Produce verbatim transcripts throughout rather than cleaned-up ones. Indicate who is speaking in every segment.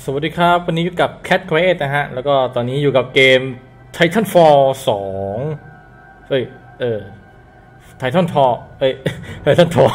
Speaker 1: สวัสดีครับวันนี้อยู่กับ Cat Create นะฮะแล้วก็ตอนนี้อยู่กับเกม Titanfall สองเอ้ยเออ Titanfall เอ้ย Titanfall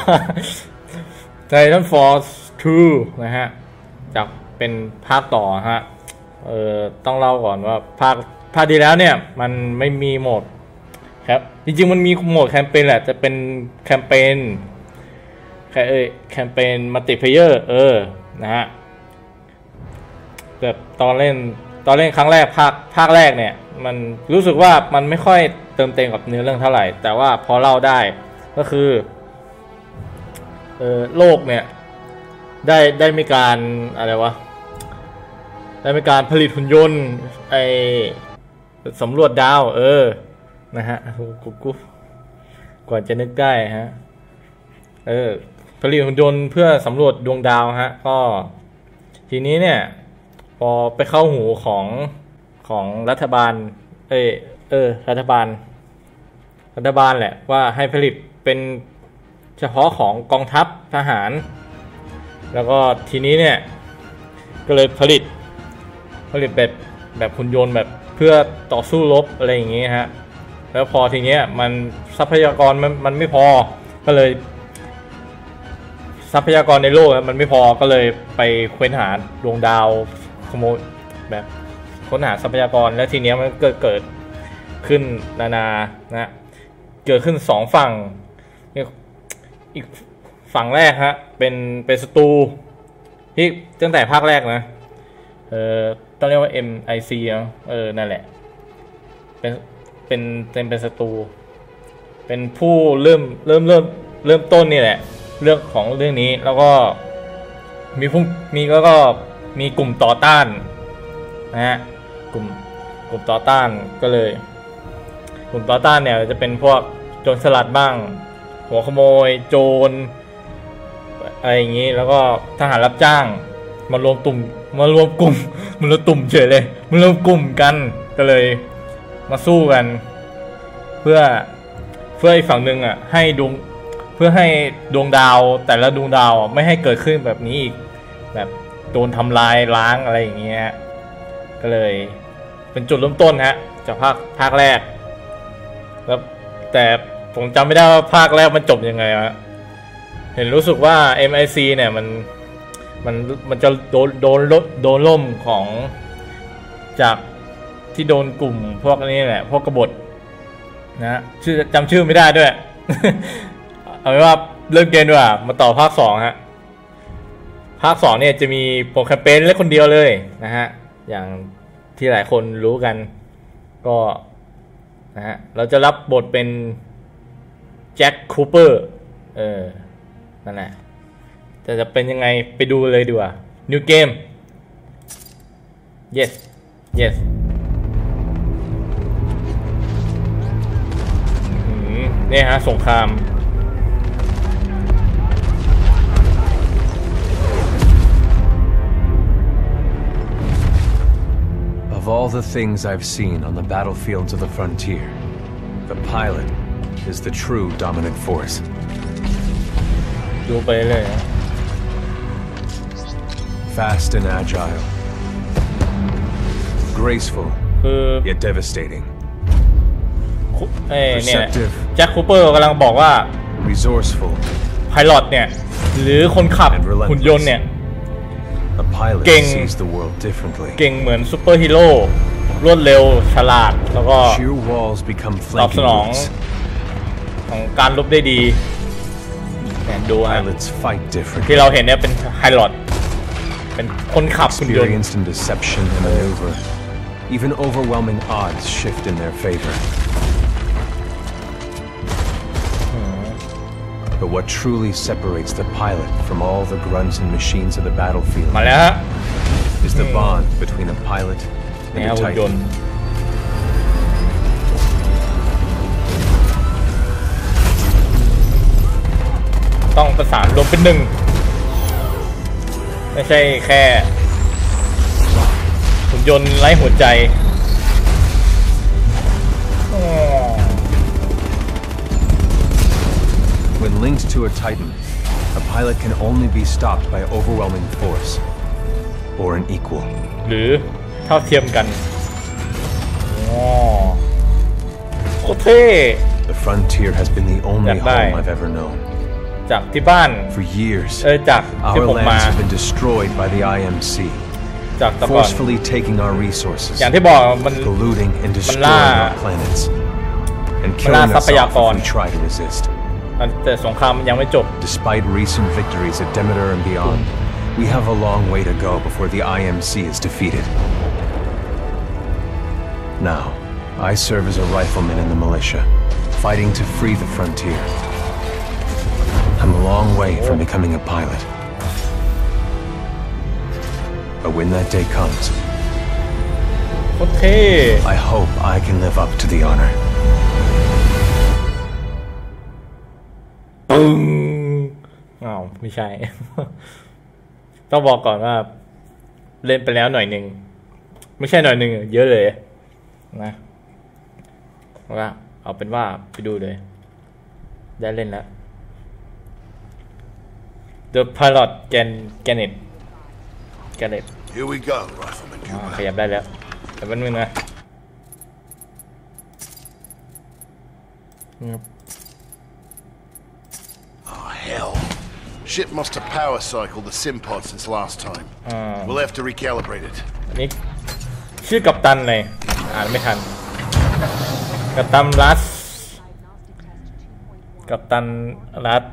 Speaker 1: Titanfall ทู นะฮะจากเป็นภาคต่อฮะเออต้องเล่าก่อนว่าภาคภาคที่แล้วเนี่ยมันไม่มีโหมดครับจริงๆมันมีโหมดแคมเปญแหละจะเป็นแคมเปญแค่เอ้ยแคมเปญมัลติเพลเยอร์เออนะฮะแบบตอนเล่นตอนเล่นครั้งแรกภาคภาคแรกเนี่ยมันรู้สึกว่ามันไม่ค่อยเติมเต็มกับเนื้อเรื่องเท่าไหร่แต่ว่าพอเล่าได้ก็คือเออโลกเนี่ยได้ได้มีการอะไรวะได้มีการผลิตหุ่นยนต์ไอสำรวจดาวเออนะฮะกูกูกว่าจะนึกได้ฮะเออผลิตหุ่นยนต์เพื่อสำรวจดวงดาวฮะก็ทีนี้เนี่ยพอไปเข้าหูของของรัฐบาลเออเออรัฐบาลรัฐบาลแหละว่าให้ผลิตเป็นเฉพาะของกองทัพทหารแล้วก็ทีนี้เนี่ยก็เลยผลิตผลิตแบบแบบหุ่นยนต์แบบเพื่อต่อสู้รบอะไรอย่างงี้ฮะแล้วพอทีเนี้ยมันทรัพยากรมันมันไม่พอก็เลยทรัพยากรในโลกมันไม่พอก็เลยไปค้นหาดวงดาวขโมยแบบค้นหาทรัพยากรแล้วทีเนี้ยมันเกิดเกิดขึ้นนานานะเกิดขึ้นสองฝั่งอีกฝั่งแรกฮะเป็นเป็นศัตรูที่ตั้งแต่ภาคแรกนะเออต้องเรียกว่า เอ็ม ไอ ซี เนาะเออนั่นแหละเป็นเป็นเป็นเป็นศัตรูเป็นผู้เริ่มเริ่มเริ่มเริ่มต้นนี่แหละเรื่องของเรื่องนี้แล้วก็มีพวกมีก็ก็มีกลุ่มต่อต้านนะฮะกลุ่มกลุ่มต่อต้านก็เลยกลุ่มต่อต้านเนี่ยจะเป็นพวกโจรสลัดบ้างหัวขโมยโจรอะไรอย่างนี้แล้วก็ทหารรับจ้างมารวมตุ่มมารวมกลุ่มมันรวมตุ่มเฉยเลยมันรวมกลุ่มกันก็เลยมาสู้กันเพื่อเพื่ออีกฝั่งหนึ่งอ่ะให้ดวงเพื่อให้ดวงดาวแต่ละดวงดาวไม่ให้เกิดขึ้นแบบนี้อีกแบบโดนทำลายล้างอะไรอย่างเงี้ยก็เลยเป็นจุดเริ่มต้นฮะจากภาคภาคแรกแล้วแต่ผมจำไม่ได้ว่าภาคแรกมันจบยังไงฮะเห็นรู้สึกว่า เอ็ม ไอ ซี เนี่ยมันมันมันจะโดนโดนโดนล่มของจากที่โดนกลุ่มพวกนี้แหละพวกกบฏนะชื่อจำชื่อไม่ได้ด้วย เอาเป็นว่าเลิกเกมด้วยมาต่อภาคสองฮะภาคสองเนี่ยจะมีโปรแคมเปญเล่นคนเดียวเลยนะฮะอย่างที่หลายคนรู้กันก็นะฮะเราจะรับบทเป็นแจ็คคูเปอร์เออนั่นแหละจะจะเป็นยังไงไปดูเลยดีกว่า New Game yes yes นี่ฮะสงคราม
Speaker 2: Of all the things I've seen on the battlefields of the frontier, the pilot is the true dominant force.
Speaker 1: ดูไปเลย
Speaker 2: Fast and agile, graceful, yet devastating.
Speaker 1: เอ้เนี่ยแจ็คคูเปอร์กำลังบอกว่า
Speaker 2: resourceful,
Speaker 1: ไพลอตเนี่ยหรือคนขับหุ่นยนต์เนี่ยเก่งเก่งเหมือนซูเปอร์ฮีโร่รวดเร็วฉลาดแล้วก็ตอบสนองของการรบได้ดีเนี่ยดูฮะที่เราเห็นเนี่ยเป็นไพลอตเป็นคนขับหุ่นยนต์
Speaker 2: Even overwhelming odds shift in their favor. But what truly separates the pilot from all the grunts and machines of the battlefield is the bond between a pilot and a Titan.
Speaker 1: ต้องประสานรวมเป็นหนึ่งไม่ใช่แค่หุ่นยนต์ไร้หัวใจ
Speaker 2: When linked to a Titan, a pilot can only be stopped by overwhelming force, or an equal.
Speaker 1: หรือเท่าเทียมกันอ๋อโคตรเท่
Speaker 2: The frontier has been the only home I've ever known.
Speaker 1: จากที่บ้าน
Speaker 2: For years,
Speaker 1: เออจากที่
Speaker 2: our
Speaker 1: ผมมา
Speaker 2: lands have been destroyed by the I M C,
Speaker 1: จากตะกอน
Speaker 2: forcefully taking our resources,
Speaker 1: อย่างที่บอกมัน
Speaker 2: polluting and destroying our planets, and killing us off if we try to resist.
Speaker 1: แต่สงครามยังไม่จบ
Speaker 2: Despite recent victories at Demeter and beyond, we have a long way to go before the I M C is defeated. Now, I serve as a rifleman in the militia, fighting to free the frontier. I'm a long way from becoming a pilot. But when that day comes,
Speaker 1: okay.
Speaker 2: I hope I can live up to the honor.
Speaker 1: ปึ้งอ้าวไม่ใช่ ต้องบอกก่อนว่าเล่นไปแล้วหน่อยหนึ่งไม่ใช่หน่อยหนึ่งเยอะเลยนะว่าเอาเป็นว่าไปดูเลยได้เล่นแล้ว The Pilot Gan Gannet Gannet
Speaker 3: Here we go, Rifleman Cooper.
Speaker 1: ขยับได้แล้วแต่มันมึงนะ
Speaker 3: Oh hell! Ship must have power cycled the sim pod since last time. We'll have to recalibrate it.
Speaker 1: อันนี้ชื่อกัปตันเลยอ่านไม่ทันกัปตันรัสกัปตันรัส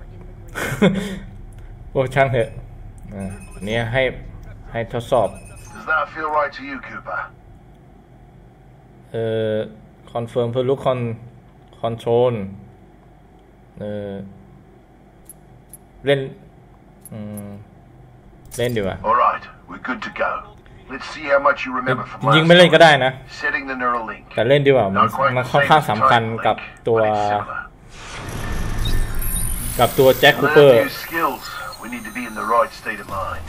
Speaker 1: โอ้ช่างเถอะอันนี้ให้ให้ทดสอบ
Speaker 3: Does that feel right to you, Cooper?
Speaker 1: เอ่อคอนเฟิร์มเพื่อลูกคอนคอนโทรลเอ่อเล่นอืมเล่นดีกว่า
Speaker 3: All right, we're good to go. Let's see how much you remember from
Speaker 1: จริง
Speaker 3: last
Speaker 1: ๆไม่เล่นก็ได้นะ
Speaker 3: time. Setting the neural link.
Speaker 1: แต่เล่นดีกว่ามันมันค่อนข้างสำคัญกับตัวกับตัวแจ็คคูเปอร์
Speaker 3: Learn new skills. We need to be in the right state of mind.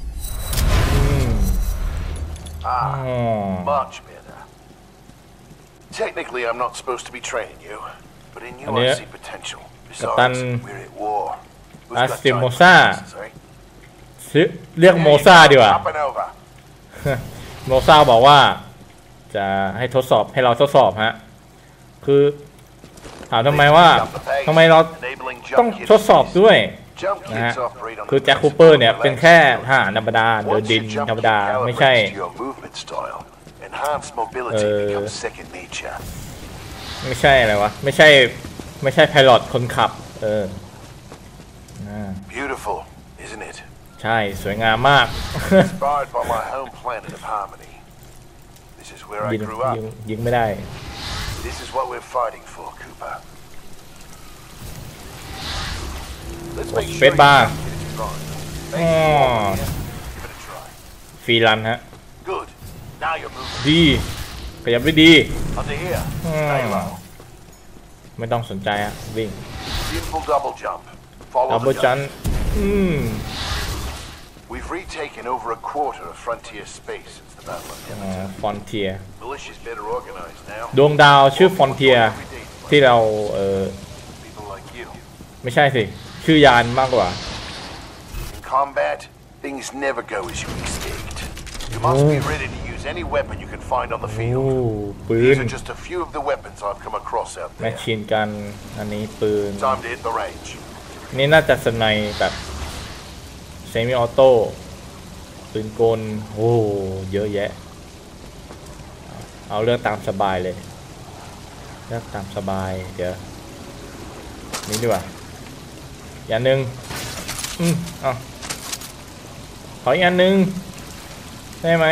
Speaker 3: Ah, much better. Technically, I'm not supposed to be training you, but in you I see potential. Besides, we're at war.
Speaker 1: อาสติโมซ่าเรียกโมซ่าดีกว่าโมซ่าบอกว่าจะให้ทดสอบให้เราทดสอบฮะคือถามทำไมว่าทำไมเราต้องทดสอบด้วยนะฮะคือแจ็คคูเปอร์เนี่ยเป็นแค่ทหารธรรมดาเดินดินธรรมดาไม่ใช่เออไม่ใช่อะไรวะไม่ใช่ไม่ใช่ไพลอตคนขับเออ
Speaker 3: Beautiful, isn't it?
Speaker 1: ใช่สวยงามมาก
Speaker 3: Inspired by my home planet of Harmony. This is where I grew up.
Speaker 1: ยิงไม่ได้
Speaker 3: This is what we're fighting for, Cooper. Let's make sure you get it right.
Speaker 1: อ๋อ
Speaker 3: Give it a try.
Speaker 1: ฟรีรันฮะ
Speaker 3: Good. Now you're moving.
Speaker 1: ดีขยับได้ดี
Speaker 3: Under here. Stay low.
Speaker 1: ไม่ต้องสนใจอะวิ่ง
Speaker 3: Simple double jump. Follow
Speaker 1: ดับเบิล
Speaker 3: the
Speaker 1: จัน
Speaker 3: jump.
Speaker 1: อืม
Speaker 3: We've retaken over a quarter of frontier space since the Battle of Demeter.
Speaker 1: ฟอนเทีย
Speaker 3: Militia's better organized now.
Speaker 1: ดวงดาวชื่อฟอนเทียที่เราเออ
Speaker 3: People like you.
Speaker 1: ไม่ใช่สิชื่อยานมากกว่า
Speaker 3: In combat, things never go as you expect. You must be ready to use any weapon you can find on the
Speaker 1: โอ้
Speaker 3: field.
Speaker 1: ปืน
Speaker 3: These are just a few of the weapons I've come across out
Speaker 1: แมช
Speaker 3: there.
Speaker 1: ชีนกันอันนี้ปืน
Speaker 3: Time to hit the range.
Speaker 1: นี่น่าจะสไนแบบเซมิออโต้ปืนกลโอ้เยอะแยะเอาเลือกตามสบายเลยเลือกตามสบายเดี๋ยวนี่ดีกว่าอย่างหนึ่งอืมเอาขออีกอันหนึ่งได้ไหม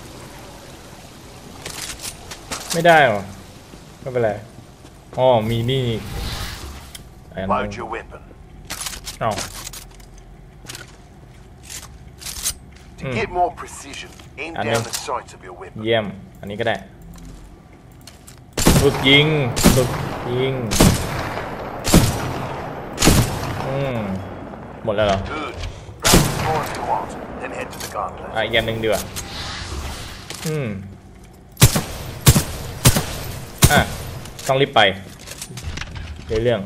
Speaker 1: ไม่ได้หรอไม่เป็นไรอ๋อมีนี่
Speaker 3: Load your weapon.
Speaker 1: เอา
Speaker 3: To get more precision, aim down the sights of your weapon.
Speaker 1: เยี่ยมอันนี้ก็ได้ฝึกยิงฝึกยิงอืมหมดแล้วเหรอ
Speaker 3: Good. Practice more if you want, then head to the gauntlet.
Speaker 1: อ่ะอีกอย่างหนึ่งดีกว่าอืมอ่ะต้องรีบไปเรื่อง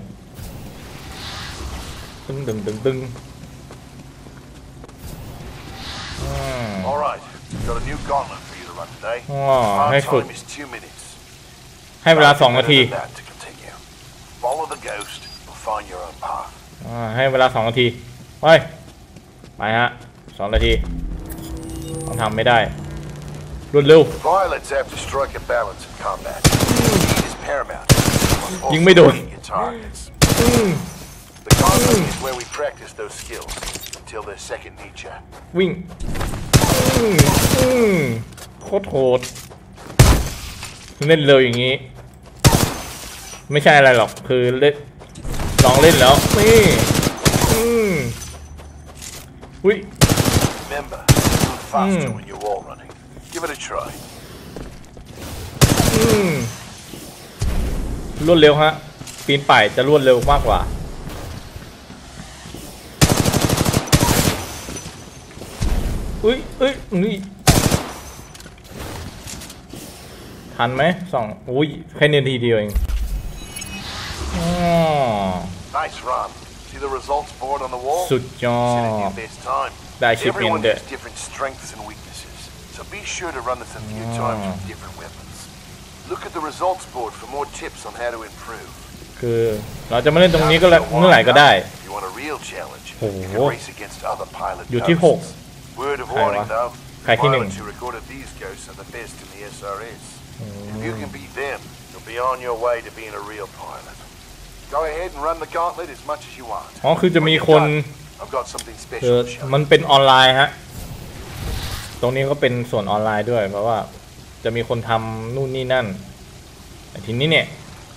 Speaker 1: ตึงตึงตึงตึงอืม
Speaker 3: All right, got a new gauntlet for you to run today.
Speaker 1: อ๋อให้
Speaker 3: Our
Speaker 1: ฝึก
Speaker 3: time is two minutes.
Speaker 1: ให้เวลาสองนาที
Speaker 3: That to continue. Follow the ghost and find your own path.
Speaker 1: อ่าให้เวลาสองนาทีไปไปฮะสองนาทีต้องทำไม่ได้รวดเร็ว
Speaker 3: Pilots have to strike a balance in combat. Speed is paramount.
Speaker 1: ยิงไม่โดน
Speaker 3: Your targets. The gauntlet is where we practice those skills until they're second nature.
Speaker 1: วิ่งอืมอืมโคตรโหดเล่นเร็วอย่างนี้ ไม่ใช่อะไรหรอกคือเล่นลองเล่นแล้วนี่อืมอุ้ย
Speaker 3: Remember, move faster when you're wall running. Give it a try.
Speaker 1: อืมรวดเร็วฮะปีนป่ายจะรวดเร็วมากกว่าอุ้ยอุ้ยนี่ทันไหมสองอุ้ยแค่นาทีเดียวเองอ๋อ
Speaker 3: Nice run. See the results board on the wall?
Speaker 1: สุดยอ
Speaker 3: Sit in
Speaker 1: ด
Speaker 3: your best time.
Speaker 1: ได้ชิปอิน
Speaker 3: Everyone
Speaker 1: เด้อ
Speaker 3: has different strengths and weaknesses, so be sure to run this a few times with different weapons. Look at the results board for more tips on how to improve.
Speaker 1: คือเราจะมาเล่นตรงนี้ก็เมื่อไหร่ก็ได้
Speaker 3: If you want a real challenge,
Speaker 1: โอ้โห
Speaker 3: you can race against other pilot
Speaker 1: อยู่ที่หก
Speaker 3: ghosts. Word of
Speaker 1: ใครวะ
Speaker 3: warning though,
Speaker 1: ใครที่หนึ่ง
Speaker 3: pilots who recorded these ghosts are the best in the S R S. If you can beat them, you'll be on your way to being a real pilot. Go ahead and run the gauntlet as much as you want.
Speaker 1: อ๋อคือจะมีคน
Speaker 3: I've got something
Speaker 1: คือ
Speaker 3: special to show
Speaker 1: มัน
Speaker 3: you.
Speaker 1: เป็นออนไลน์ฮะตรงนี้ก็เป็นส่วนออนไลน์ด้วยเพราะว่าจะมีคนทำนู่นนี่นั่นแต่ทีนี้เนี่ย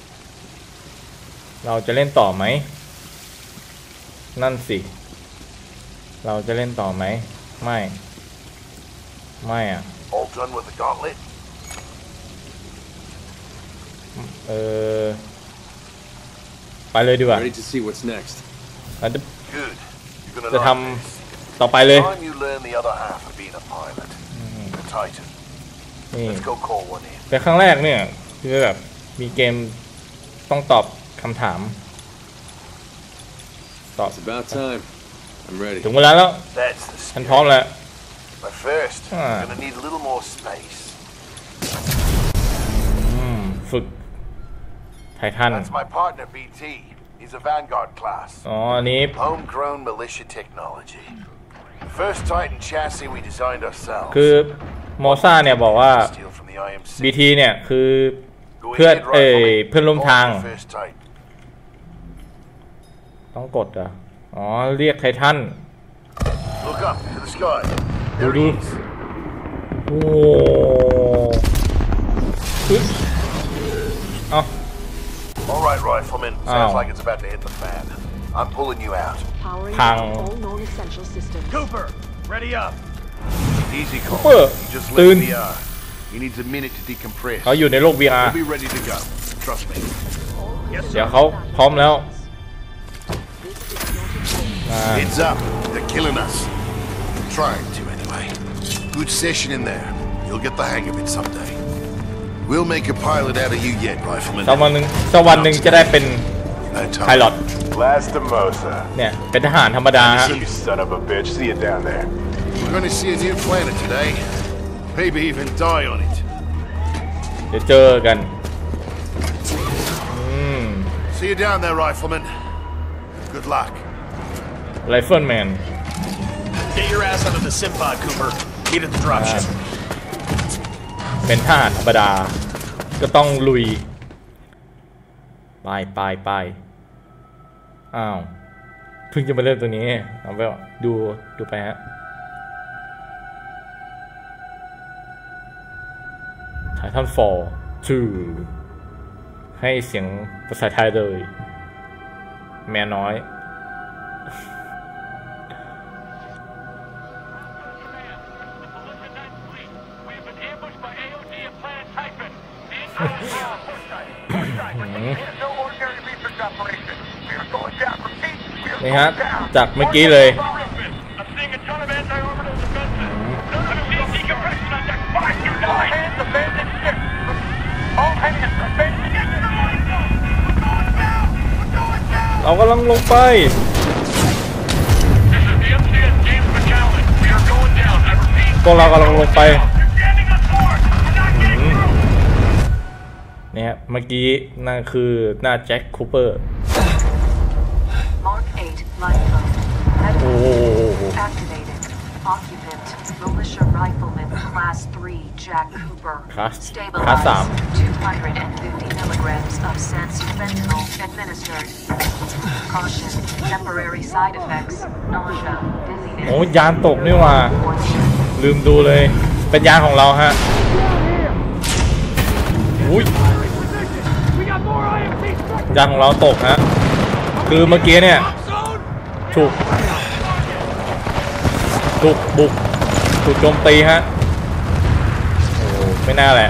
Speaker 1: เราจะเล่นต่อไหมนั่นสิเราจะเล่นต่อไหมไม่ไม่อ่ะ
Speaker 3: All done with the gauntlet?
Speaker 1: เออไปเลยดีกว่า
Speaker 2: Ready to see what's next.
Speaker 1: เราจะ
Speaker 3: Good. You're gonna
Speaker 1: จะท
Speaker 3: like this.
Speaker 1: ำต่อไปเลย
Speaker 3: Time you learn the other half of being a pilot. The Titan.
Speaker 1: นี่
Speaker 3: Let's go call one in.
Speaker 1: เป็นครั้งแรกเนี่ยคือแบบมีเกมต้องตอบคำถามตอบ
Speaker 2: It's about time. I'm ready.
Speaker 1: ถึงเวลาแล้ว
Speaker 3: That's the
Speaker 1: ฉันพร้อม
Speaker 3: spirit.
Speaker 1: แล้ว
Speaker 3: But first,
Speaker 1: Ah.
Speaker 3: we're gonna need a little more space.
Speaker 1: อืมฝึกไททัน
Speaker 3: That's my partner, B T. He's a Vanguard class.
Speaker 1: อ๋ออันนี้
Speaker 3: Homegrown militia technology. The first Titan chassis we designed ourselves.
Speaker 1: คือโมซ่าเนี่ยบอกว่า
Speaker 3: Steal from the I M C.
Speaker 1: บี ที เนี่ยคือ
Speaker 3: Go
Speaker 1: เพื่อน
Speaker 3: ahead,
Speaker 1: เอ้ย
Speaker 3: rifleman.
Speaker 1: เพื่อนร่วมทาง
Speaker 3: Call the first Titan.
Speaker 1: ต้องกดเหรออ๋อเรียกไททัน
Speaker 3: Look up to the sky.
Speaker 1: ดู
Speaker 3: There
Speaker 1: ดู
Speaker 3: he is.
Speaker 1: โอ้อุ๊ยเอ้า
Speaker 3: All right, rifleman. Sounds like it's about to hit the fan. I'm pulling you out.
Speaker 4: Powering
Speaker 1: Pang.
Speaker 4: down all known essential systems.
Speaker 3: Cooper, ready up. Easy call.
Speaker 1: Cooper,
Speaker 3: You just
Speaker 1: turn.
Speaker 3: left V R. He needs a minute to decompress.
Speaker 1: เขาอยู่ในโลก วี อาร์
Speaker 3: We'll be ready to go. Trust me. Yes,
Speaker 1: เดี๋ยวเขาพร้อมแล้ว
Speaker 3: Heads up. They're killing us. Trying to, anyway. Good session in there. You'll get the hang of it someday. We'll make a pilot out of you yet, rifleman.
Speaker 1: สักวันหนึ่งสักวันหนึ่งจะได้เป็น
Speaker 3: No
Speaker 1: ไพลอต
Speaker 3: time.
Speaker 5: Lastimosa.
Speaker 1: เนี่ยเป็นทหารธรรมดาฮะ
Speaker 5: You son of a bitch. See you down there.
Speaker 3: We're going to see a new planet today. Maybe even die on it.
Speaker 1: เดี๋ยวเจอกันอืม
Speaker 3: See you down there, rifleman. Good luck.
Speaker 1: ไรเฟิลแมน
Speaker 6: Get your ass onto the Simpod, Cooper. Meet at the dropship.
Speaker 1: เป็นทหารธรรมดาก็ต้องลุยไปไปไปอ้าวเพิ่งจะมาเริ่มตัวนี้เอาไปดูดูไปฮะไททันฟอร์ทูให้เสียงภาษาไทยเลยแม่น้อย นี่ฮะจากเมื่อกี้เลยเรากำลังลงไปพวกเรากำลังลงไปเนี่ยเมื่อกี้นั่นคือหน้าแจ็คคูเปอร์โอ้โห
Speaker 4: Occupant, militia rifleman, class three, Jack Cooper.
Speaker 1: คลาสคลาสสาม
Speaker 4: two hundred fifty milligrams of fentanyl administered. Caution, temporary side effects, nausea, dizziness.
Speaker 1: โอ้ยานตกนี่ว่าลืมดูเลยเป็นยานของเราฮะอุ้ยยานของเราตกฮะคือเมื่อกี้เนี่ยถูกถูกบุกถูกโจมตีฮะโอ้ไม่น่าแหละ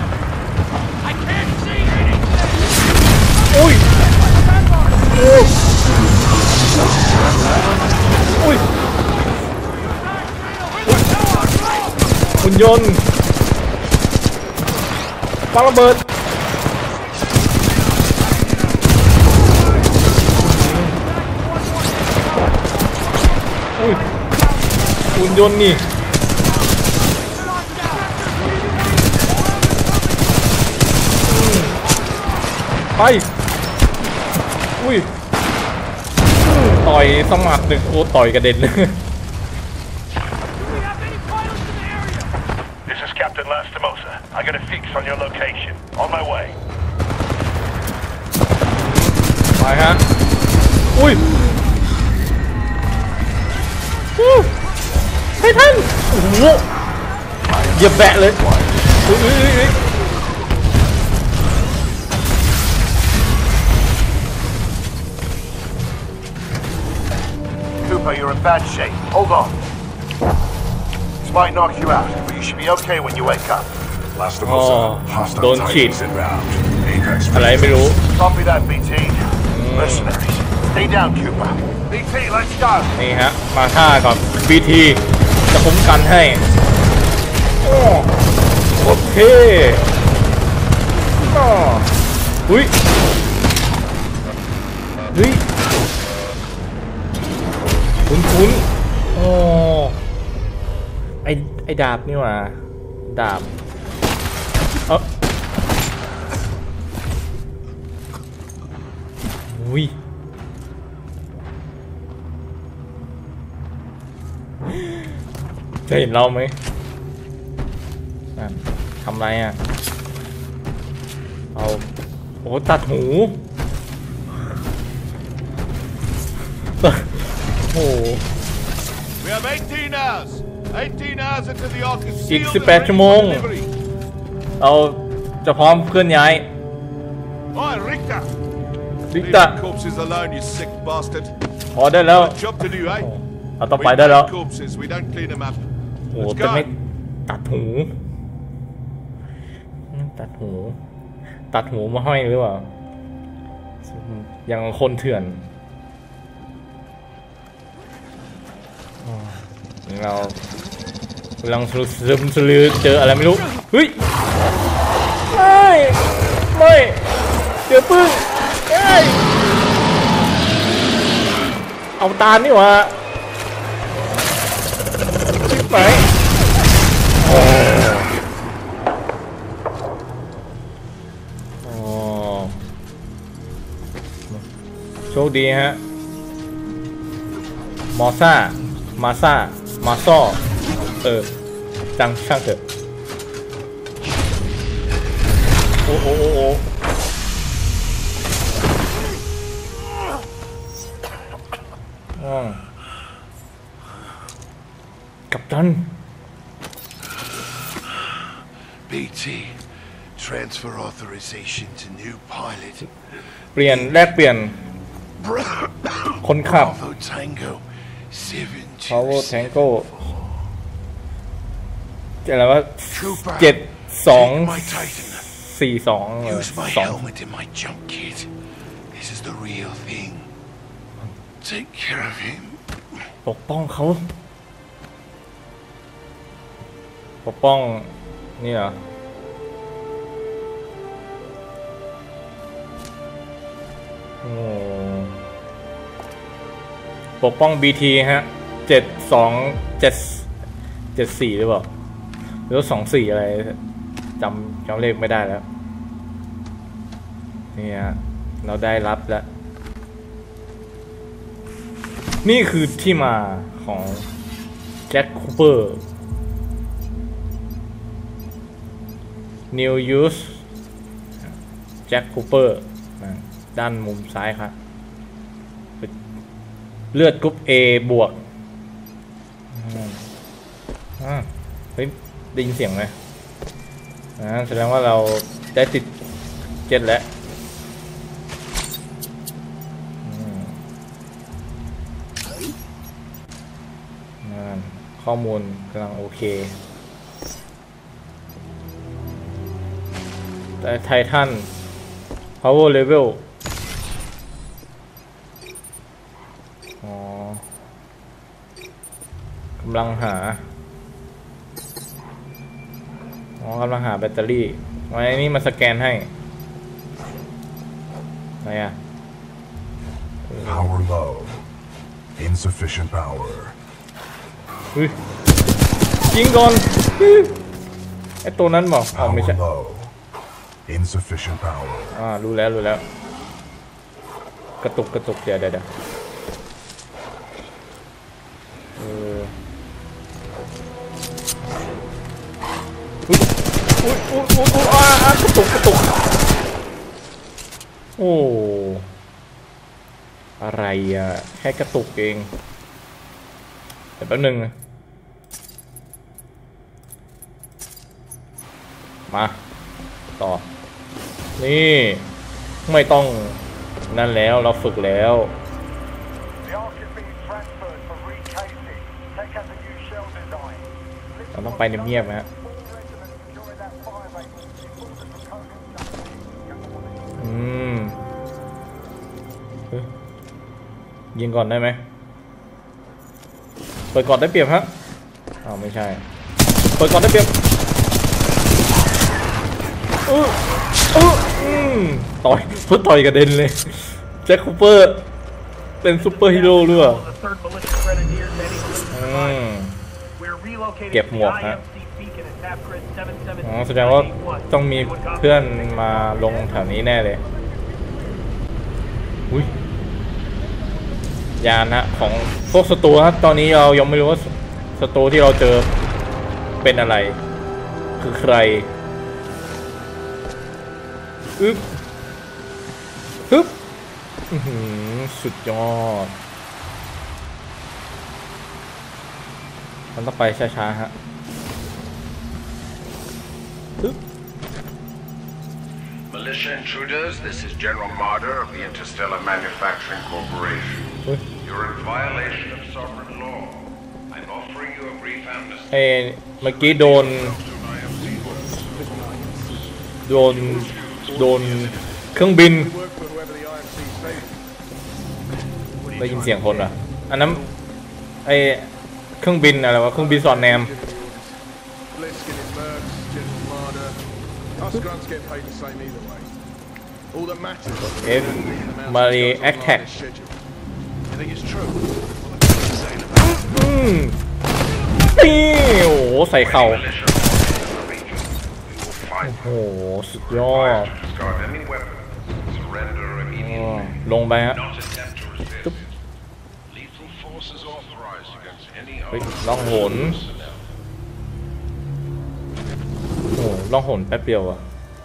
Speaker 1: อุ้ยอุ้ยอุ้ยหุ่นยนต์ปาระเบิดอุ้ยหุ่นยนต์นี่ไปอุ้ยต่อยสมัครหนึ่งโอ้ต่อยกระเด็นเลย
Speaker 5: This is Captain Lastimosa. I got a fix on your location. On my way.
Speaker 1: ไปฮะอุ้ยให้ท่านโอ้โหเหยียบแบะเลยอุ้ย
Speaker 5: Cooper, you're in bad shape. Hold on. This might knock you out, but you should be okay when you wake up.
Speaker 2: Lastimosa, hostile Titans inbound. Apex
Speaker 1: อะไรไม่รู้
Speaker 5: Copy that, B T. Mercenaries. Stay down, Cooper. B T, let's go.
Speaker 1: นี่ฮะมาท่ากับ บี ที จะคุ้มกันให้โอ้โอเคอ๋ออุ้ยเฮ้ยคุ้นคุ้นโอ้ไอไอดาบนี่หว่าดาบเอออุ้ยจะเห็นเราไหมทำไรอ่ะเอาโอ้ตัดหูโอ้อีกสิบแปดชั่วโมงเราจะพร้อมเคลื่อนย้ายริกตาพอได้แล้วเราต้องไปได้แล้วโอ้แต่ไม่ตัดหูตัดหูตัดหูมาห้อยหรือเปล่ายังคนเถื่อนเรากำลังสลืมสลือเจออะไรไม่รู้เฮ้ยไม่ไม่เจอปืนเอ้ยเอาตานี่วะชิบไหมโอ้โชคดีฮะมอซ่ามาซ่ามาซ่อเออจังช่างเถอะโอ้โอ้โอ้โอ้อ๋อกัปตัน
Speaker 3: บี ที transfer authorization to new pilot
Speaker 1: เปลี่ยนแลกเปลี่ยนคนขับ
Speaker 3: Bravo Tango seven two
Speaker 1: Bravo
Speaker 3: seven
Speaker 1: Tango อะไรวะเจ็ดสองสี่สอง
Speaker 3: Use my
Speaker 1: สอง
Speaker 3: helmet and my jump kit. This is the real thing. Take care of him.
Speaker 1: ปกป้องเขาปกป้องนี่เหรอโอ้ปกป้อง บี ที ฮะเจ็ดสองเจ็ดเจ็ดสี่หรือเปล่าหรือสองสี่อะไรจำจำเลขไม่ได้แล้วนี่ฮะเราได้รับแล้วนี่คือที่มาของแจ็คคูเปอร์ New Use แจ็คคูเปอร์ด้านมุมซ้ายครับเลือดกรุ๊ป A บวกเฮ้ยได้ยินเสียงไหมอ่าแสดงว่าเราได้ติดเจ็ดแล้วข้อมูลกำลังโอเคแต่ไททัน power level อ๋อกำลังหาอ๋อกำลังหาแบตเตอรี่ไว้นี่มาสแกนให้อะไรอ่ะ
Speaker 7: Power low. Insufficient power.
Speaker 1: ยิงก่อนไอตัวนั้นบอกอ๋อไม่ใช่
Speaker 7: Insufficient power.
Speaker 1: อ่ารู้แล้วรู้แล้วกระตุกกระตุกเดี๋ยวเดี๋ยวเอออุ้ยอุ้ยอุ้ยอุ้ยอ่ากระตุกกระตุกโอ้อะไรอ่ะแค่กระตุกเองเดี๋ยวแป๊บนึงมาต่อนี่ไม่ต้องนั่นแล้วเราฝึกแล้วเราต้องไปเงียบๆนะฮะอืมยิงก่อนได้ไหมเปิดก่อนได้เปรียบฮะอ้าวไม่ใช่เปิดก่อนได้เปรียบอืออืออืมต่อยเพื่อต่อยกระเด็นเลยแจ็คคูเปอร์เป็นซูเปอร์ฮีโร่ด้วยอืมเก็บหมวกฮะอ๋อแสดงว่าต้องมีเพื่อนมาลงแถวนี้แน่เลยอุ้ยยานนะของพวกศัตรูครับตอนนี้เรายังไม่รู้ว่าศัตรูที่เราเจอเป็นอะไรคือใครอึ๊บฮึบสุดยอดมันต้องไปช้าๆฮะฮึบ
Speaker 8: Militia intruders, this is General Marder of the Interstellar Manufacturing Corporation. You're in violation of sovereign law. I'm offering you a brief amnesty.
Speaker 1: เอ้เมื่อกี้โดนโดนโดนเครื่องบินได้ยินเสียงคนอ่ะอันนั้นไอเครื่องบินอะไรวะเครื่องบินสอดแนมเอฟมารีแอคแท็กอืมนี่โอ้โหใส่เข่าโอ้โหสุดยอดลงไปฮะเฮ้ยล่องหนโอ้ล่องหนแป๊บเดียวอะ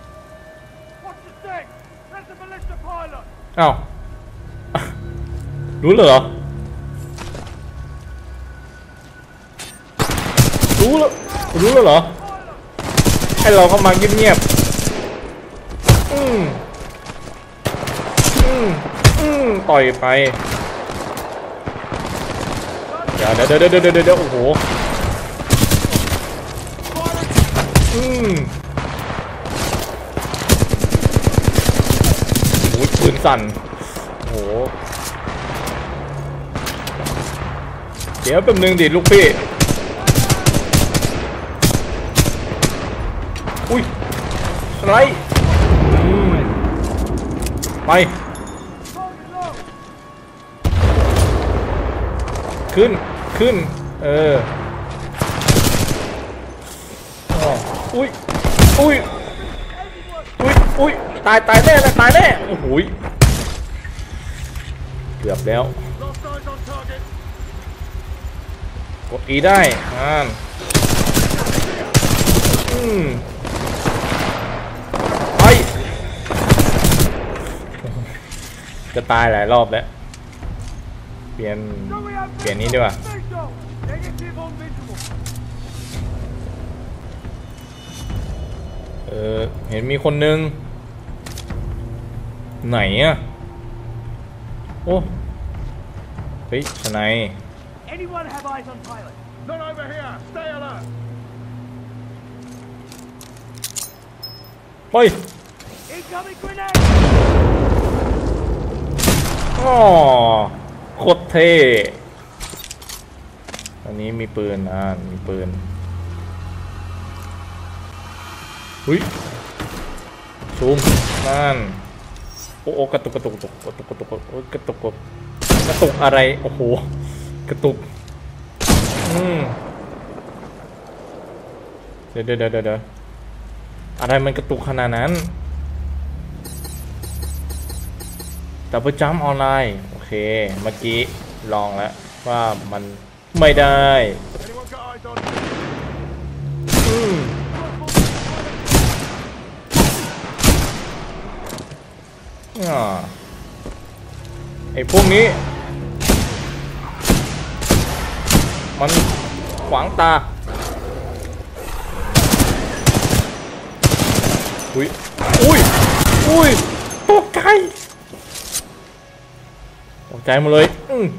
Speaker 1: อ้าวรู้เลยเหรอรู้แล้วรู้แล้วเหรอให้เราก็มาเงียบๆอืมอืมอืมต่อยไปเดี๋ยวเดี๋ยวเดี๋ยวเดี๋ยวเดี๋ยวโอ้โหอืมโอ้ยปืนสั่นโอ้โหเดี๋ยวแป๊บนึงดิลูกพี่อุ้ยอะไรอืมไปขึ้นขึ้นเออโอ้อุ้ยอุ้ยอุ้ยอุ้ยตายตายแน่เลยตายแน่โอ้โหเกือบแล้วกด E ได้อ่านอืมไปจะตายหลายรอบแล้วเปลี่ยนเปลี่ยนนี้ดีกว่าเออเห็นมีคนนึงไหนอะโอ้เฮ้ยสไนป์เฮ้ยอ๋อโคตรเท่อันนี้มีปืนอ่ามีปืนหุ้ยซูมนั่นโอ้โอ้กระตุกกระตุกกระตุกกระตุกกระตุกกระตุกกระตุกอะไรโอ้โหกระตุกอืมเดี๋ยวเดี๋ยวเดี๋ยวเดี๋ยวอะไรมันกระตุกขนาดนั้นดับเบิลจัมป์ออนไลน์โอเคเมื่อกี้ลองแล้วว่ามันไม่ได้อืมอ่าไอ้พวกนี้มันขวางตาอุ้ยอุ้ยอุ้ยตกใจตกใจหมดเลยอืม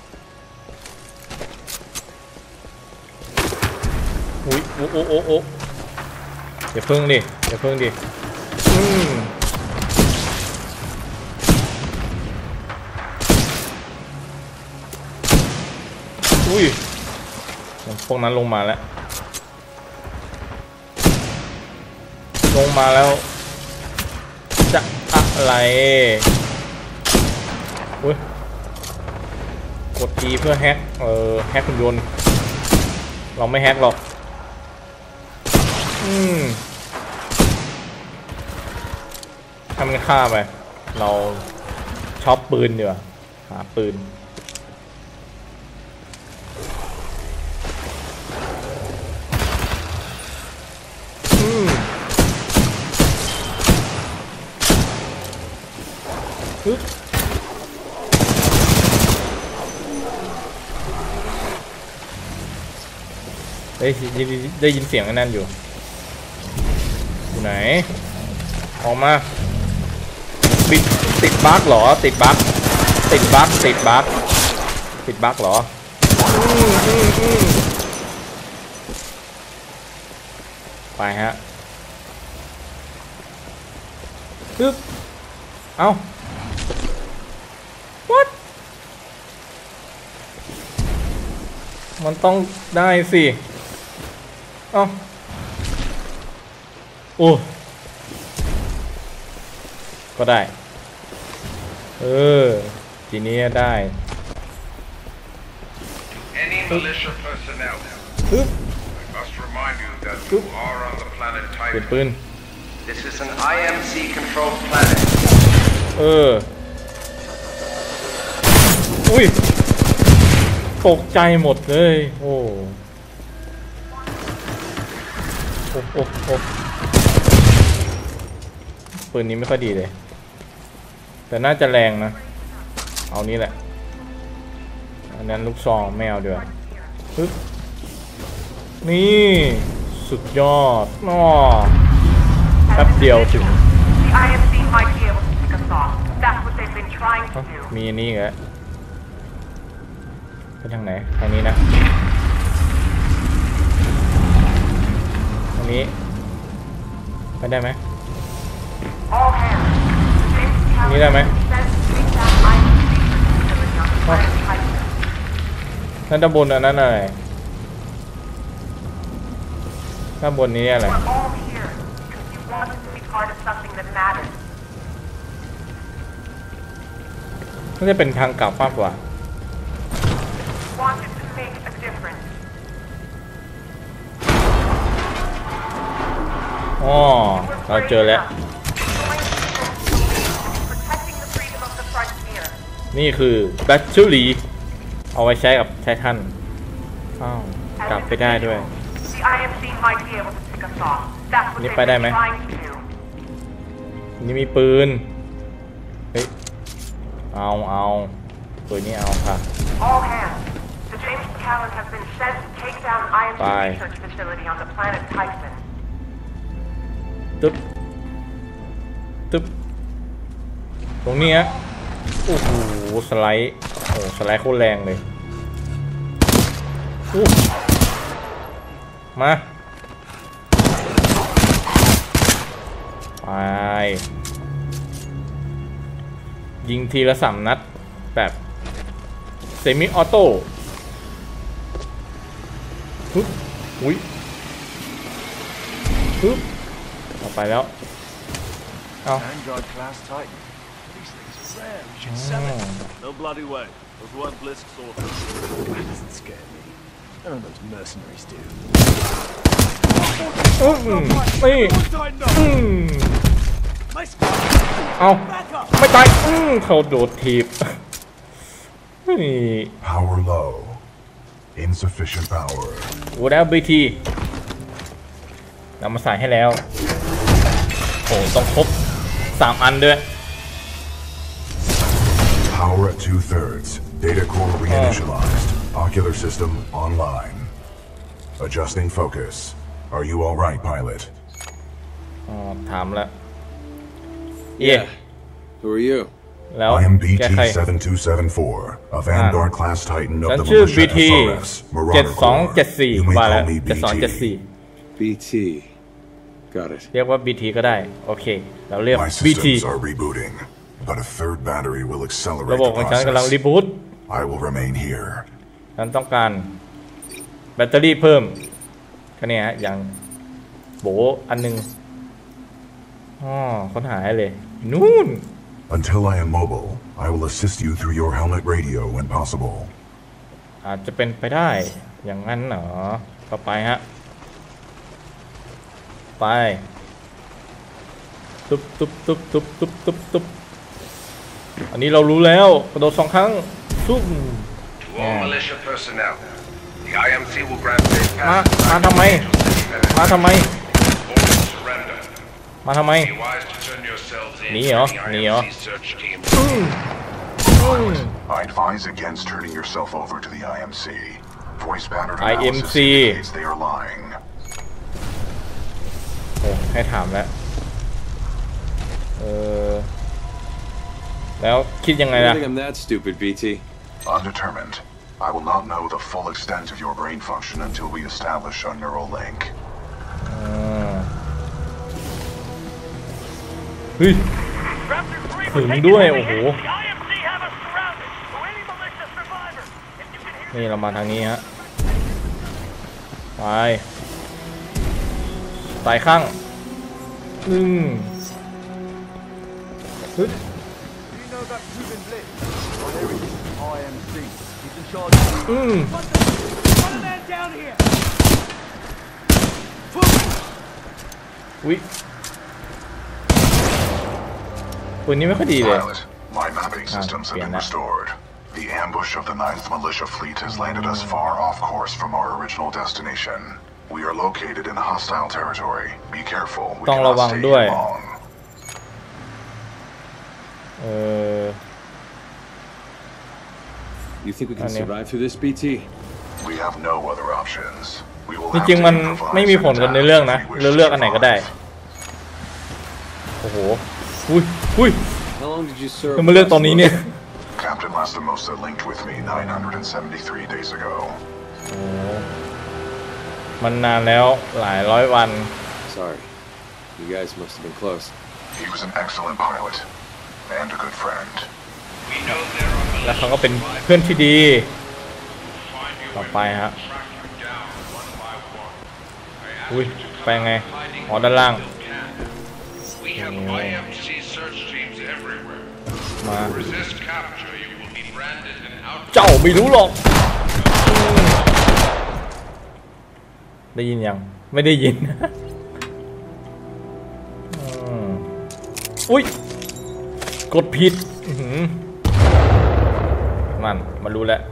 Speaker 1: อุ้ยโอ้โอ้โอ้โอ้อย่าเพิ่งดิอย่าเพิ่งดิอืมอุ้ยพวกนั้นลงมาแล้วลงมาแล้วจะอะไรอุ้ยกด E เพื่อแฮกเออแฮกหุ่นยนต์เราไม่แฮกหรอกอืมทำมันฆ่าไปเราช็อปปืนดีกว่าหาปืนฮึบได้ยินได้ยินเสียงอันนั้นอยู่อยู่ไหนออกมาบิดติดบั๊กเหรอติดบั๊กติดบั๊กติดบั๊กติดบั๊กเหรออืมอืมอืมไปฮะฮึบเอ้าwhat มันต้องได้สิเอ้าโอ้ก็ได้เออทีนี้ได้
Speaker 8: Any militia personnel. I must remind you that you are on the planet
Speaker 1: เปลี่ยน
Speaker 8: Titan.
Speaker 1: ปืน
Speaker 8: This is an I M C controlled planet.
Speaker 1: เอออุ้ยตกใจหมดเลยโอ้โอ้โอ้โอ้ปืนนี้ไม่ค่อยดีเลยแต่น่าจะแรงนะเอานี้แหละอันนั้นลูกซองไม่เอาด้วยปึ๊บนี่สุดยอดน้อแป๊บเดียวถึง
Speaker 4: The I M C might be able to pick us off. That's what they've been trying to do.
Speaker 1: มีอันนี้อีกแล้วไปทางไหนทางนี้นะทางนี้ไปได้ไหม
Speaker 4: All hands. James
Speaker 1: นี่ได้ไหม
Speaker 4: says to take that I M C facility on the planet Titan.
Speaker 1: นั่นด้านบนอันนั้นอะไรด้านบนนี้อะไร
Speaker 4: We're all here because you wanted to be part of something that matters.
Speaker 1: น่าจะเป็นทางกลับมากกว่า
Speaker 4: Wanted to make a difference.
Speaker 1: อ๋อเราเจอแล้วนี่คือแบตเตอรี่เอาไว้ใช้กับไททันอ้าวกลับไปได้ด้วยนี่ไปได้ไหมนี่มีปืนเฮ้ยเอาเอาปืนนี้เอาค่ะไปตึ๊บตึ๊บตรงนี้ฮะโอ้โหสไลด์โอ้สไลด์โคตรแรงเลยอู้มาไปยิงทีละสามนัดแบบเซมิออโต้ฮึบอุ้ยฮึบออกไปแล้วเอา
Speaker 6: Vanguard class Titan. These things are rare. We should sell it. No bloody way. Those weren't Blisk's orders. That doesn't scare me. None of those mercenaries do.
Speaker 1: อืมนี่อืมเอาไม่ตายอืมเขาโดดทีบนี่
Speaker 7: Power low. Insufficient power.
Speaker 1: โอ้แล้วบีทีนำมาใส่ให้แล้วโอ้ต้องครบสามอันด้วย
Speaker 7: Power at two thirds. Data core reinitialized. Ocular system online. Adjusting focus. Are you all right, pilot?
Speaker 1: อ๋อถามแล้วเย่
Speaker 9: Who are you?
Speaker 1: แล้ว
Speaker 7: I am
Speaker 1: แก
Speaker 7: B T
Speaker 1: ใคร
Speaker 7: seven two seven four, a Vanguard class Titan
Speaker 1: ฉั
Speaker 7: of
Speaker 1: น
Speaker 7: the
Speaker 1: ชื่อ
Speaker 7: militia
Speaker 1: บี ที
Speaker 7: เอส อาร์ เอส
Speaker 1: เจ็ด
Speaker 7: Marauder
Speaker 1: สองเจ็ด
Speaker 7: Corps.
Speaker 1: สี่
Speaker 7: You may
Speaker 1: มาแล้ว
Speaker 7: call me
Speaker 1: เจ็ดสองเจ็ด
Speaker 7: B T.
Speaker 1: สี่
Speaker 9: B T. Got it.
Speaker 1: เรียกว่า บี ที ก็ได้โอเคเราเรียก
Speaker 7: My
Speaker 1: บี ที
Speaker 7: systems are rebooting, but a third battery will
Speaker 1: ระ
Speaker 7: accelerate
Speaker 1: บบ
Speaker 7: the
Speaker 1: ของฉันกำลังรี
Speaker 7: process.
Speaker 1: บูต
Speaker 7: I will remain here.
Speaker 1: ฉันต้องการแบตเตอรี่เพิ่มก็เนี่ยฮะอย่างโบอันนึงอ๋อค้นหาให้เลยนู่น
Speaker 7: Until I am mobile, I will assist you through your helmet radio when possible.
Speaker 1: อาจจะเป็นไปได้อย่างนั้นเหรอต่อไปฮะไปตุ๊บตุ๊บตุ๊บตุ๊บตุ๊บตุ๊บตุ๊บอันนี้เรารู้แล้วกระโดดสองครั้งซุ่ม
Speaker 8: To all militia personnel, the I M C will grant safe
Speaker 1: มา
Speaker 8: passage
Speaker 1: มาทำไมมาทำไม
Speaker 8: All surrender.
Speaker 1: มาทำไม
Speaker 8: Be wise to turn yourselves in
Speaker 1: หนีเหรอ
Speaker 8: to the
Speaker 1: หนีเหรอ
Speaker 8: I M C search team.
Speaker 7: I advise against turning yourself over to the I M C. Voice pattern
Speaker 1: ไอ เอ็ม
Speaker 7: analysis
Speaker 1: ซี
Speaker 7: indicates they are lying.
Speaker 1: โอ้ให้ถามแล้วเออแล้วคิดยังไง
Speaker 9: I
Speaker 1: ล่ะ
Speaker 9: don't think I'm that stupid, B T.
Speaker 7: Undetermined. I will not know the full extent of your brain function until we establish a neural link.
Speaker 1: เฮ้ยถึงด้วยโอ้โหนี่เรามาทางนี้ฮะไปสายข้างอืมฮึดอืมอุ๊ยปืนนี้ไม่ค่อยดีเลย
Speaker 7: Pilot, my mapping systems have been restored. The ambush of the ninth Militia Fleet has landed us far off course from our original destination. We are located in hostile territory. Be careful. We
Speaker 1: ต้องระวั
Speaker 7: cannot
Speaker 1: ง
Speaker 7: stay
Speaker 1: ด้วย
Speaker 7: here long.
Speaker 1: เออ
Speaker 9: You think we can
Speaker 1: Anya.
Speaker 9: survive through this, B T?
Speaker 7: We have no other options. We will
Speaker 1: จ
Speaker 7: have
Speaker 1: ริง
Speaker 7: to
Speaker 1: ๆมัน
Speaker 7: improvise
Speaker 1: ไม่มีผล
Speaker 7: and
Speaker 1: กับใน
Speaker 7: adapt
Speaker 1: เรื่อง
Speaker 7: if
Speaker 1: นะ
Speaker 7: we wish
Speaker 1: เรา
Speaker 7: to
Speaker 1: เลือกอันไหนก็ได้
Speaker 7: survive.
Speaker 1: โอ้โหอุ้ยอุ้ย
Speaker 9: How long did you serve?
Speaker 1: ทำไมเลือกตอนนี้เนี่ย
Speaker 7: Captain Lastimosa linked with me nine hundred seventy-three days ago.
Speaker 1: โอ้มันนานแล้วหลายร้อยวัน
Speaker 9: Sorry. You guys must have been close.
Speaker 7: He was an excellent pilot and a good friend.
Speaker 8: We know there are
Speaker 1: แล้วเขาก็เป็นเพื่อนที่ดีต่อไปฮะ อุ้ยไปไงอ๋อด้านล่าง
Speaker 8: We have I M C search teams everywhere.
Speaker 1: มา
Speaker 8: Resist capture, you will be branded and out.
Speaker 1: เจ้าไม่รู้หรอกได้ยินยังไม่ได้ยินอุ้ยกดผิดมันมารู้แล้ว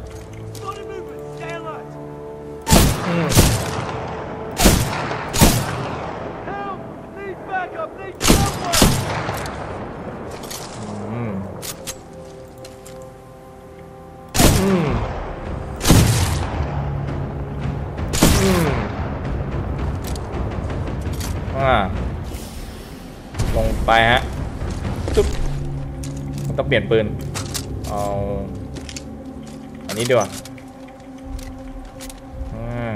Speaker 1: ลงไปฮะจุ๊บมันต้องเปลี่ยนปืนเอาอันนี้ดีกว่าอืม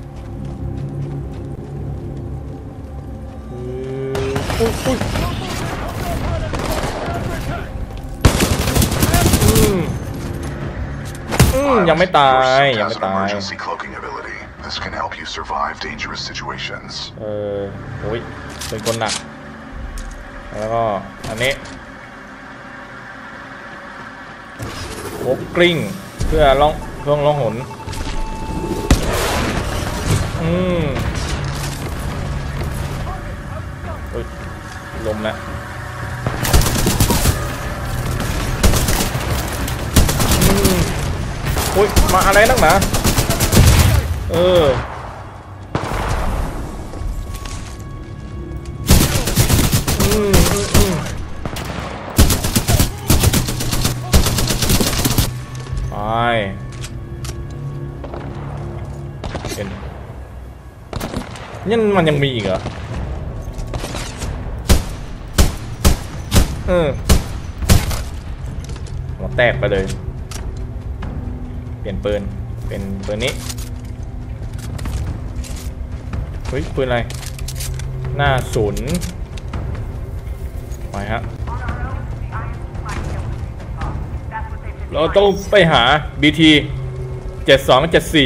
Speaker 1: อุ้ยอุ้ยอืมอืมยังไม่ตายยังไม่ตาย
Speaker 7: This can help you survive dangerous situations.
Speaker 1: เออโอ้ยเป็นคนหนักแล้วก็อันนี้โอ๊กกลิ้งเพื่อล่องเพื่อล่องหนอืมโอ้ยลมแล้วอืมโอ้ยมาอะไรนักหนาเอออืมอืมอืมไปเป็นยังมันยังมีอีกเหรอเออหัวแตกไปเลยเปลี่ยนปืนเป็นปืนนี้เฮ้ยปืนอะไรหน้าศูนย์ไปฮะเราต้องไปหา บี ที เจ็ดสองเจ็ดสี่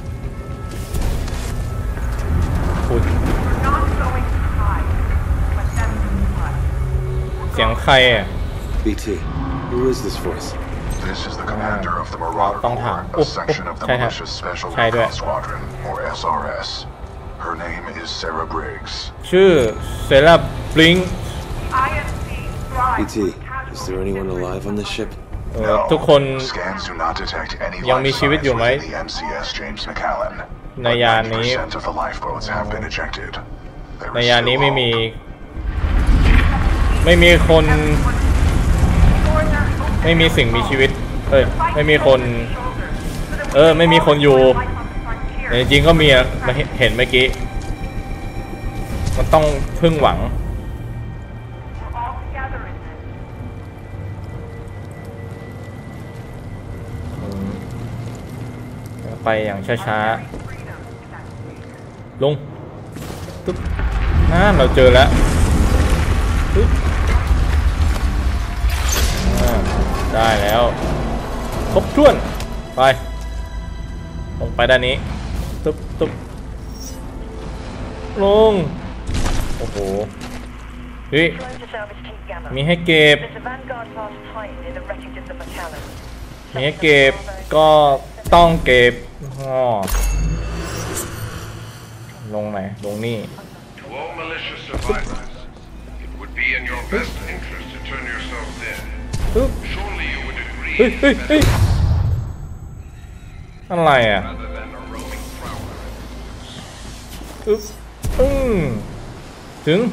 Speaker 1: เสียงใครอ่ะ
Speaker 9: บี ที who is this voice
Speaker 7: This is the commander of the Marauder Corps, a section of the Militia's Special Recon Squadron, or เอส อาร์ เอส. Her name is Sarah Briggs.
Speaker 1: ชื่อ Sarah Briggs.
Speaker 9: บี ที is there anyone alive on this ship?
Speaker 1: ทุกคน
Speaker 7: Scans do not detect any
Speaker 1: ยังมี
Speaker 7: life
Speaker 1: ชีวิต
Speaker 7: signs
Speaker 1: อยู่ไหม
Speaker 7: within the เอ็ม ซี เอสJames McAllen.
Speaker 1: ในยานนี้
Speaker 7: ninety percent of the lifeboats have been ejected.
Speaker 1: ในยานนี้ไม่มีไม่มีคนไม่มีสิ่งมีชีวิตเอ้ยไม่มีคนเออไม่มีคนอยู่แต่จริงๆก็มีอะมาเห็นเมื่อกี้มันต้องพึ่งหวังไปอย่างช้าๆลงตุ๊บน่าเราเจอแล้วตุ๊บได้แล้วครบถ้วนไปลงไปด้านนี้ตุ๊บตุ๊บลงโอ้โหเฮ้ยมีให้เก็บมีให้เก็บก็ต้องเก็บอ๋อลงไหนลงนี่ปึ๊บเฮ้ยเฮ้ยเฮ้ยอะไรอ่ะปึ๊บอืมถึง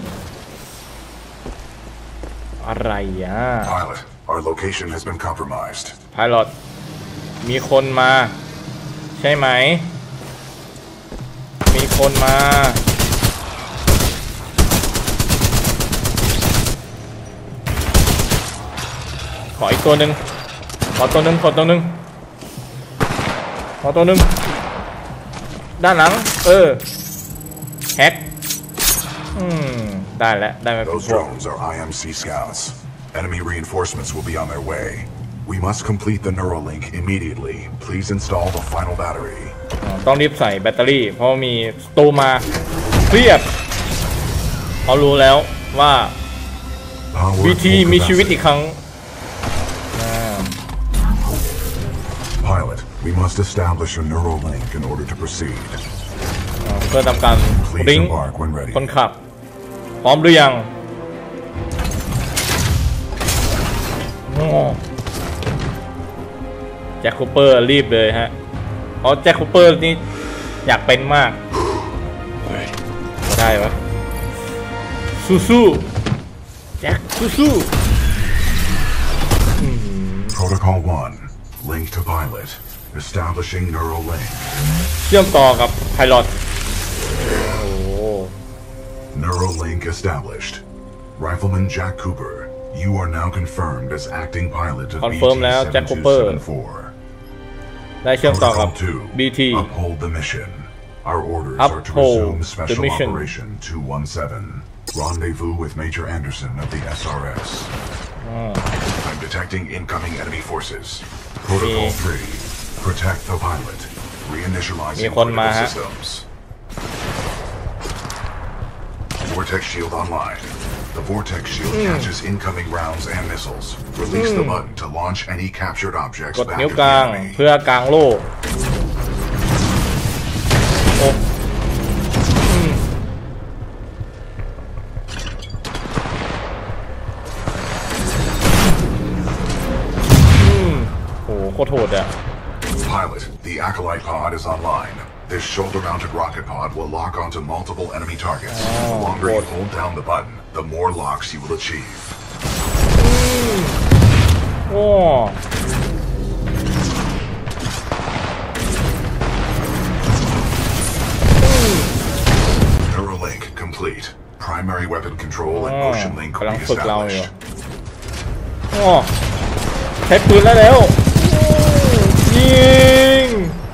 Speaker 1: อะไรอ่ะ
Speaker 7: Pilot, our location has been compromised.
Speaker 1: Pilot มีคนมาใช่ไหมมีคนมาขออีกตัวหนึ่งขอตัวหนึ่งขอตัวหนึ่งขอตัวหนึ่งด้านหลังเออแฮกอืมได้แล้วได้มาเป็นพวก
Speaker 7: Those drones are ไอ เอ็ม ซี scouts. Enemy reinforcements will be on their way. We must complete the Neuralink immediately. Please install the final battery.
Speaker 1: ต้องรีบใส่แบตเตอรี่เพราะมีสตูมาเครียดเขารู้แล้วว่า บี ที มีชีวิตอีกครั้ง
Speaker 7: Pilot, we must establish a neural link in order to proceed.
Speaker 1: เพื่อทำการลิงก์คนขับพร้อมหรือยังแจ็คคูเปอร์รีบเลยฮะเพราะแจ็คคูเปอร์นี่อยากเป็นมากได้ปะสู้ๆแจ็คสู้ๆ
Speaker 7: Protocol one link to pilot establishing neural link
Speaker 1: เชื่อมต่อกับไพลอต
Speaker 7: Neural link established Rifleman Jack Cooper you are now confirmed as acting pilot of
Speaker 1: คอนเฟิร์มแล้วแจ็คคูเปอร์ได้เชื่อมต่อกับ บี ที
Speaker 7: Uphold the mission Our orders
Speaker 1: Uphold
Speaker 7: are to resume special
Speaker 1: mission.
Speaker 7: operation two one seven Rendezvous with Major Anderson of the เอส อาร์ เอส
Speaker 1: oh.
Speaker 7: I'm detecting incoming enemy forces Protocol three Protect the pilot Reinitializing critical systems Vortex shield online The vortex shield mm. catches incoming rounds and missiles Release mm. the button to launch any captured objects
Speaker 1: กด
Speaker 7: back
Speaker 1: นิ้ว
Speaker 7: at
Speaker 1: กลาง
Speaker 7: the enemy
Speaker 1: เพื่อกลางโล่โอ้โหโคตรโหดอ่ะ
Speaker 7: Pilot, the Acolyte pod is online. This shoulder-mounted rocket pod will lock onto multiple enemy targets. Oh, the longer God. you hold down the button, the more locks you will achieve.
Speaker 1: Mm. Oh.
Speaker 7: Neuralink complete. Primary weapon control and motion link will be established.
Speaker 1: โอ้ใช้ปืนแล้วแล้วยิง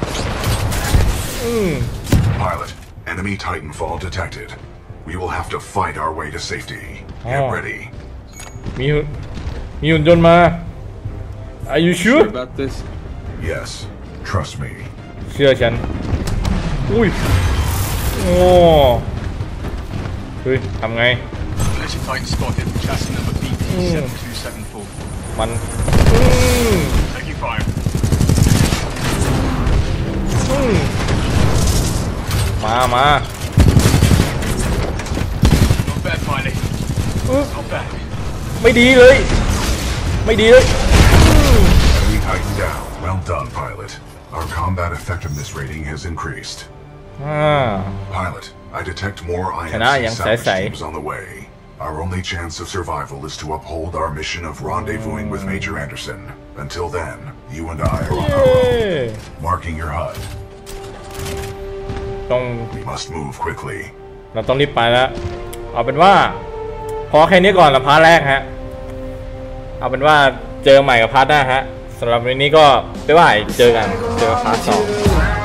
Speaker 7: Pilot, enemy Titanfall detected. We will have to fight our way to safety. Get ready.
Speaker 1: มีมีหุ่นยนต์มา Are you sure
Speaker 9: about this?
Speaker 7: Yes, trust me.
Speaker 1: เชื่อฉันอุ้ยโอ้เฮ้ยทำไง
Speaker 6: Militia Titan spotted chassis number บี ที เซเว่นทูเซเว่นโฟร์
Speaker 1: มัน
Speaker 6: Taking fire.
Speaker 1: มามา
Speaker 6: Not bad, pilot. Not bad.
Speaker 1: ไม่ดีเลยไม่ดีเลย
Speaker 7: Enemy Titan down. Well done, pilot. Our combat effectiveness rating has increased. Pilot, I detect more I M C salvage teams on the way. Our only chance of survival is to uphold our mission of rendezvousing with Major Anderson. Until then, you and I are on our own. Marking your H U D.
Speaker 1: ต้อง
Speaker 7: We must move quickly.
Speaker 1: เราต้องรีบไปแล้วเอาเป็นว่าพอแค่นี้ก่อนละพาร์ทแรกฮะเอาเป็นว่าเจอใหม่กับพาร์ทหน้าฮะสำหรับวันนี้ก็บ๊ายบายเจอกันเจอพาร์ทสอง